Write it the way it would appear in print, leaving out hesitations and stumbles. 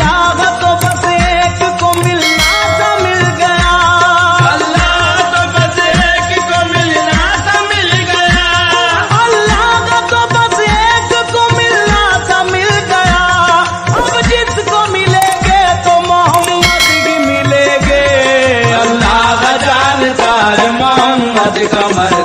अल्लाह तो बस एक को मिलना था मिल गया, अल्लाह तो बस एक को मिलना था मिल गया, अल्लाह तो बस एक को मिलना था मिल गया। अब जिसको मिलेंगे तो मोहम्मद ही मिलेंगे, अल्लाह का जानकार मोहम्मद का